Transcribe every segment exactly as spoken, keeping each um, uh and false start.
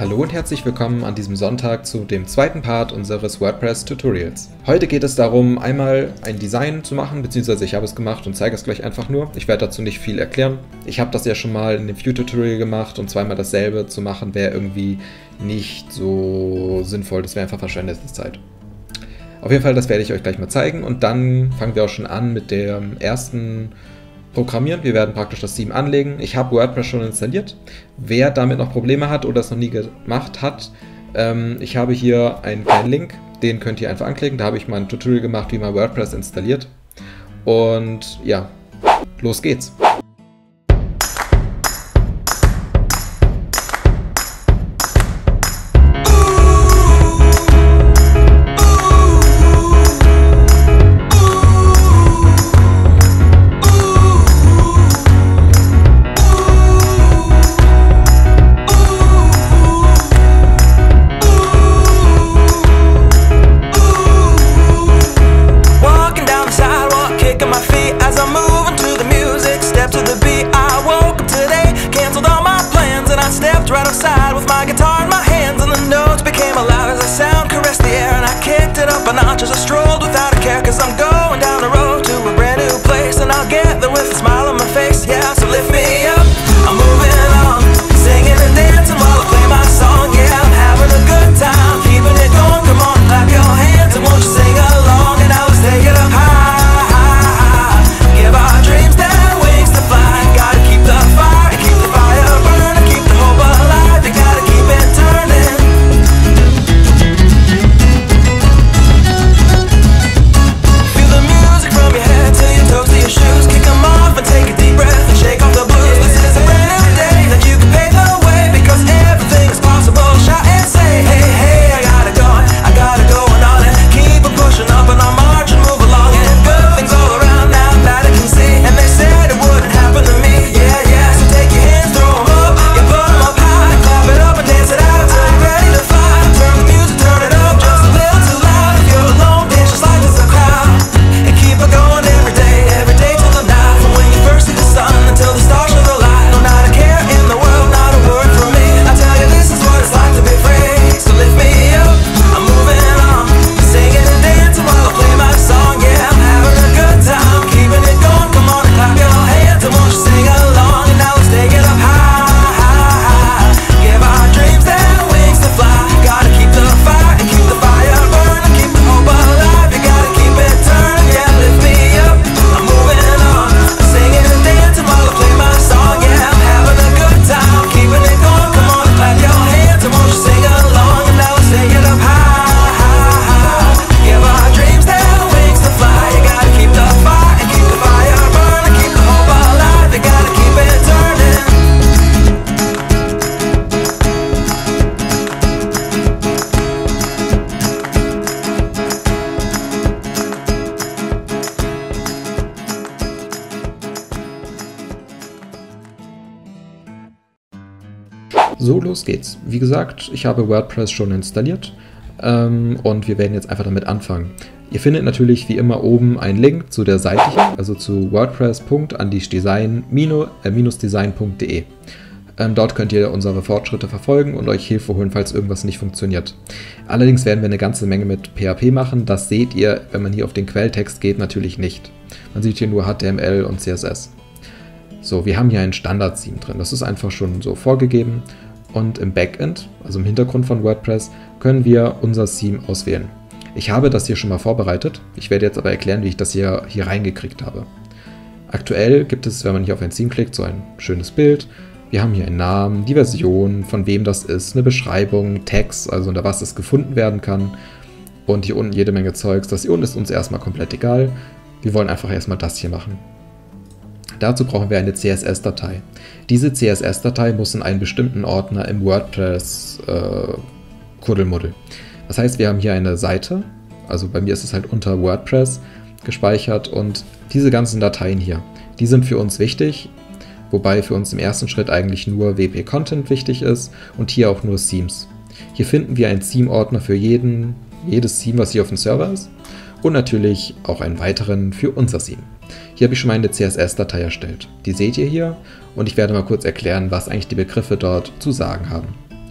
Hallo und herzlich willkommen an diesem Sonntag zu dem zweiten Part unseres WordPress-Tutorials. Heute geht es darum, einmal ein Design zu machen, beziehungsweise ich habe es gemacht und zeige es gleich einfach nur. Ich werde dazu nicht viel erklären. Ich habe das ja schon mal in dem View-Tutorial gemacht und zweimal dasselbe zu machen wäre irgendwie nicht so sinnvoll. Das wäre einfach verschwendete Zeit. Auf jeden Fall, das werde ich euch gleich mal zeigen und dann fangen wir auch schon an mit dem ersten Programmieren. Wir werden praktisch das Theme anlegen. Ich habe WordPress schon installiert. Wer damit noch Probleme hat oder es noch nie gemacht hat, ähm, ich habe hier einen kleinen Link, den könnt ihr einfach anklicken. Da habe ich mal ein Tutorial gemacht, wie man WordPress installiert. Und ja, los geht's. Right outside with my guitar in my hands, and the notes became loud as the sound caressed the air, and I kicked it up a notch as I strolled without a care, cause I'm going down the road to a brand new place, and I'll get there with a smile on my face. Yeah, so lift me up, I'm moving on, singing and dancing while I play my song. Yeah, I'm having a good time, keeping it going. Come on, clap your hands and won't you sing along, and now let's take it up high, high, high. Give our dreams their wings to fly. Gotta keep the fire and keep the fire burning, keep the hope alive. You gotta keep it turning. Feel the music from your head to your toes to your shoes. Kick 'em off and take a deep breath and shake off the blues. This is a brand new day that you can pave the way, because everything is possible. Shout and say, hey, hey, I gotta go, I gotta go and on and keep on pushing up and on march and move along, and good things all around now that I can see. And they said it wouldn't happen to me. Yeah, yeah, so take your hands, throw 'em up, you put 'em up high, clap it up and dance it out till you're ready to fly. Turn the music, turn it up just a little too loud. If you're alone, dance just like there's a crowd, and keep it going every day, every day till the night. From when you first see the sun until the stars show the light. No, not a care in the world, not a word from me. I tell you, this is what it's like to be free. So lift me up, I'm moving on, singing and dancing while I play my song. Yeah, I'm having a good time, keeping it going. Come on and clap your hands and won't you sing along, and now let's take it up high, high, high. Give our dreams their wings to fly. Gotta keep the fire and keep the fire burning, keep the hope alive. You gotta keep it turning. Yeah, lift me up, I'm moving on, singing and dancing while I play my song. Yeah, I'm having a good time, keeping it going. Come on and clap your hands and won't you sing along, and now let's take it up high, high, high. Give our dreams their wings to fly. You gotta keep the fire and keep the fire burning, keep the hope alive. You gotta keep it turning. So, los geht's. Wie gesagt, ich habe WordPress schon installiert ähm, und wir werden jetzt einfach damit anfangen. Ihr findet natürlich wie immer oben einen Link zu der Seite hier, also zu wordpress punkt design punkt de. Ähm, dort könnt ihr unsere Fortschritte verfolgen und euch Hilfe holen, falls irgendwas nicht funktioniert. Allerdings werden wir eine ganze Menge mit P H P machen. Das seht ihr, wenn man hier auf den Quelltext geht, natürlich nicht. Man sieht hier nur H T M L und C S S. So, wir haben hier ein Standard-Theme drin. Das ist einfach schon so vorgegeben. Und im Backend, also im Hintergrund von WordPress, können wir unser Theme auswählen. Ich habe das hier schon mal vorbereitet. Ich werde jetzt aber erklären, wie ich das hier, hier reingekriegt habe. Aktuell gibt es, wenn man hier auf ein Theme klickt, so ein schönes Bild. Wir haben hier einen Namen, die Version, von wem das ist, eine Beschreibung, Tags, also unter was es gefunden werden kann. Und hier unten jede Menge Zeugs. Das hier unten ist uns erstmal komplett egal. Wir wollen einfach erstmal das hier machen. Dazu brauchen wir eine C S S-Datei. Diese C S S-Datei muss in einen bestimmten Ordner im WordPress-Kuddelmuddel. Äh, das heißt, wir haben hier eine Seite, also bei mir ist es halt unter WordPress gespeichert, und diese ganzen Dateien hier, die sind für uns wichtig, wobei für uns im ersten Schritt eigentlich nur W P-Content wichtig ist und hier auch nur Themes. Hier finden wir einen Theme-Ordner für jeden, jedes Theme, was hier auf dem Server ist, und natürlich auch einen weiteren für unser Theme. Hier habe ich schon mal eine C S S-Datei erstellt. Die seht ihr hier und ich werde mal kurz erklären, was eigentlich die Begriffe dort zu sagen haben.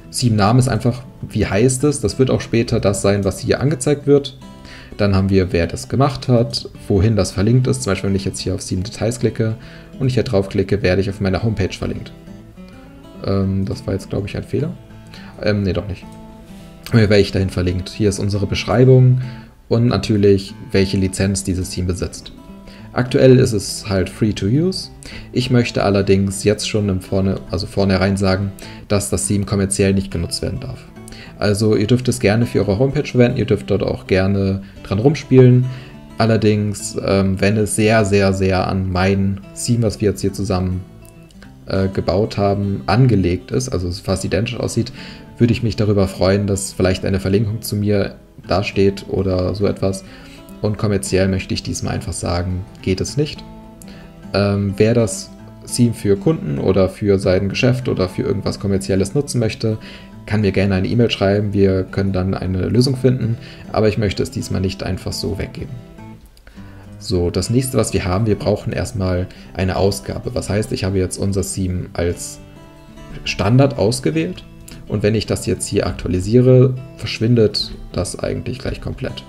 Theme-Name ist einfach, wie heißt es, das wird auch später das sein, was hier angezeigt wird. Dann haben wir, wer das gemacht hat, wohin das verlinkt ist. Zum Beispiel, wenn ich jetzt hier auf Theme Details klicke und ich hier drauf klicke, werde ich auf meiner Homepage verlinkt. Ähm, das war jetzt, glaube ich, ein Fehler. Ähm, nee, doch nicht. Hier werde ich dahin verlinkt. Hier ist unsere Beschreibung und natürlich, welche Lizenz dieses Theme besitzt. Aktuell ist es halt free to use. Ich möchte allerdings jetzt schon im Vorne, also vornherein sagen, dass das Theme kommerziell nicht genutzt werden darf. Also ihr dürft es gerne für eure Homepage verwenden, ihr dürft dort auch gerne dran rumspielen. Allerdings, ähm, wenn es sehr, sehr, sehr an mein Theme, was wir jetzt hier zusammen äh, gebaut haben, angelegt ist, also es fast identisch aussieht, würde ich mich darüber freuen, dass vielleicht eine Verlinkung zu mir dasteht oder so etwas. Und kommerziell möchte ich diesmal einfach sagen, geht es nicht. Ähm, wer das Theme für Kunden oder für sein Geschäft oder für irgendwas Kommerzielles nutzen möchte, kann mir gerne eine E-Mail schreiben. Wir können dann eine Lösung finden, aber ich möchte es diesmal nicht einfach so weggeben. So, das nächste, was wir haben, wir brauchen erstmal eine Ausgabe. Was heißt, ich habe jetzt unser Theme als Standard ausgewählt und wenn ich das jetzt hier aktualisiere, verschwindet das eigentlich gleich komplett.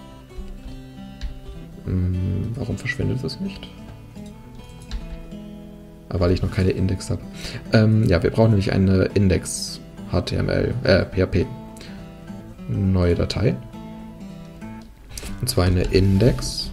Warum verschwindet es nicht? Weil ich noch keine Index habe. Ähm, ja, wir brauchen nämlich eine Index H T M L, äh, P H P. Neue Datei. Und zwar eine Index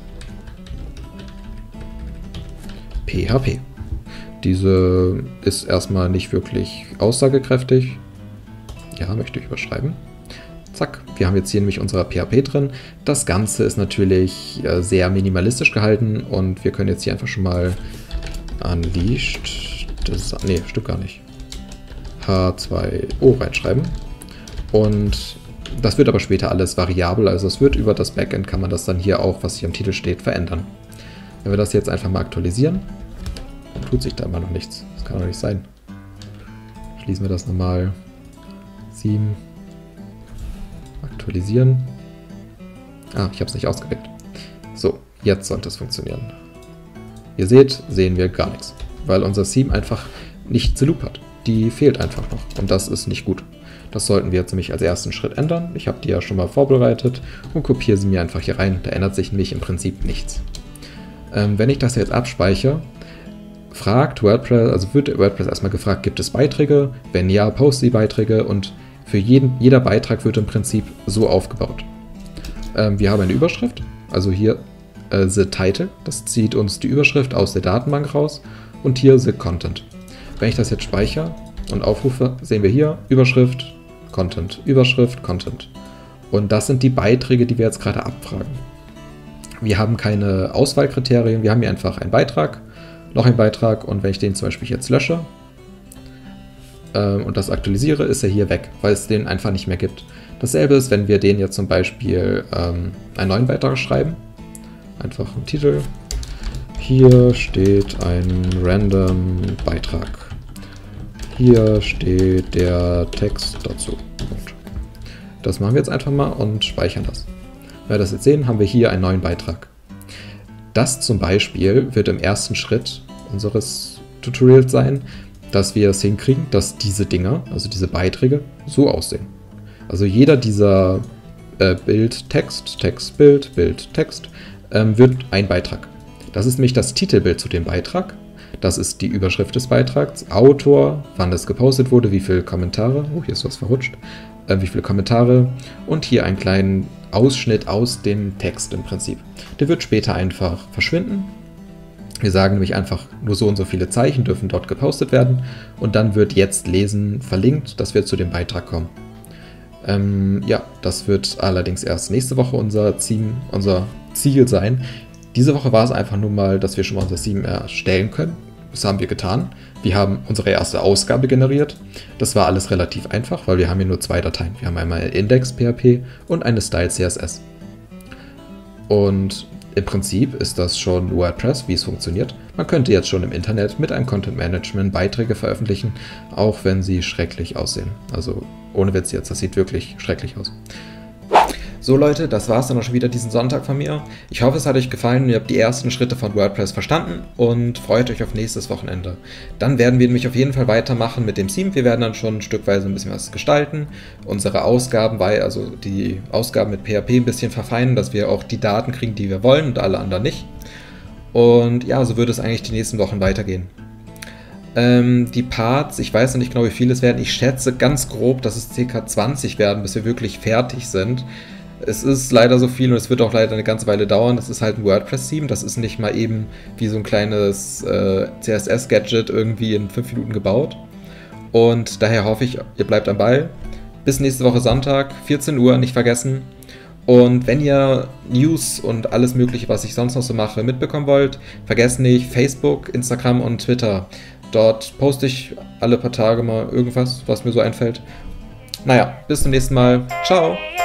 P H P. Diese ist erstmal nicht wirklich aussagekräftig. Ja, möchte ich überschreiben. Zack, wir haben jetzt hier nämlich unser P H P drin. Das Ganze ist natürlich äh, sehr minimalistisch gehalten und wir können jetzt hier einfach schon mal Unleashed, das, nee, stimmt gar nicht, H zwei O reinschreiben. Und das wird aber später alles variabel, also es wird über das Backend, kann man das dann hier auch, was hier im Titel steht, verändern. Wenn wir das jetzt einfach mal aktualisieren, dann tut sich da immer noch nichts. Das kann doch nicht sein. Schließen wir das nochmal. sieben. Aktualisieren. Ah, ich habe es nicht ausgewählt. So, jetzt sollte es funktionieren. Ihr seht, sehen wir gar nichts, weil unser Theme einfach nicht the Loop hat. Die fehlt einfach noch und das ist nicht gut. Das sollten wir jetzt nämlich als ersten Schritt ändern. Ich habe die ja schon mal vorbereitet und kopiere sie mir einfach hier rein. Da ändert sich nämlich im Prinzip nichts. Ähm, wenn ich das jetzt abspeichere, fragt WordPress, also wird WordPress erstmal gefragt, gibt es Beiträge? Wenn ja, poste die Beiträge und für jeden, jeder Beitrag wird im Prinzip so aufgebaut. Ähm, wir haben eine Überschrift, also hier äh, The Title, das zieht uns die Überschrift aus der Datenbank raus und hier The Content. Wenn ich das jetzt speichere und aufrufe, sehen wir hier Überschrift, Content, Überschrift, Content. Und das sind die Beiträge, die wir jetzt gerade abfragen. Wir haben keine Auswahlkriterien, wir haben hier einfach einen Beitrag, noch einen Beitrag und wenn ich den zum Beispiel jetzt lösche, und das aktualisiere, ist er hier weg, weil es den einfach nicht mehr gibt. Dasselbe ist, wenn wir den jetzt zum Beispiel ähm, einen neuen Beitrag schreiben. Einfach einen Titel. Hier steht ein random Beitrag. Hier steht der Text dazu. Gut. Das machen wir jetzt einfach mal und speichern das. Wenn wir das jetzt sehen, haben wir hier einen neuen Beitrag. Das zum Beispiel wird im ersten Schritt unseres Tutorials sein, dass wir es hinkriegen, dass diese Dinger, also diese Beiträge, so aussehen. Also jeder dieser äh, Bild, Text, Text, Bild, Bild, Text ähm, wird ein Beitrag. Das ist nämlich das Titelbild zu dem Beitrag. Das ist die Überschrift des Beitrags, Autor, wann das gepostet wurde, wie viele Kommentare, oh, hier ist was verrutscht, äh, wie viele Kommentare und hier einen kleinen Ausschnitt aus dem Text im Prinzip. Der wird später einfach verschwinden. Wir sagen nämlich einfach, nur so und so viele Zeichen dürfen dort gepostet werden und dann wird jetzt lesen verlinkt, dass wir zu dem Beitrag kommen. Ähm, ja, das wird allerdings erst nächste Woche unser Ziel, unser Ziel sein. Diese Woche war es einfach nur mal, dass wir schon mal unser Theme erstellen können. Das haben wir getan. Wir haben unsere erste Ausgabe generiert. Das war alles relativ einfach, weil wir haben hier nur zwei Dateien. Wir haben einmal eine Index P H P und eine Style C S S. Und im Prinzip ist das schon WordPress, wie es funktioniert. Man könnte jetzt schon im Internet mit einem Content Management Beiträge veröffentlichen, auch wenn sie schrecklich aussehen. Also ohne Witz jetzt, das sieht wirklich schrecklich aus. So Leute, das war's dann auch schon wieder diesen Sonntag von mir. Ich hoffe, es hat euch gefallen und ihr habt die ersten Schritte von WordPress verstanden und freut euch auf nächstes Wochenende. Dann werden wir nämlich auf jeden Fall weitermachen mit dem Theme. Wir werden dann schon stückweise ein bisschen was gestalten, unsere Ausgaben, also die Ausgaben mit P H P ein bisschen verfeinern, dass wir auch die Daten kriegen, die wir wollen und alle anderen nicht. Und ja, so wird es eigentlich die nächsten Wochen weitergehen. Ähm, die Parts, ich weiß noch nicht genau, wie viele es werden. Ich schätze ganz grob, dass es ca. zwanzig werden, bis wir wirklich fertig sind. Es ist leider so viel und es wird auch leider eine ganze Weile dauern. Das ist halt ein WordPress-Theme. Das ist nicht mal eben wie so ein kleines äh, C S S-Gadget irgendwie in fünf Minuten gebaut. Und daher hoffe ich, ihr bleibt am Ball. Bis nächste Woche Sonntag, vierzehn Uhr, nicht vergessen. Und wenn ihr News und alles Mögliche, was ich sonst noch so mache, mitbekommen wollt, vergesst nicht Facebook, Instagram und Twitter. Dort poste ich alle paar Tage mal irgendwas, was mir so einfällt. Naja, bis zum nächsten Mal. Ciao!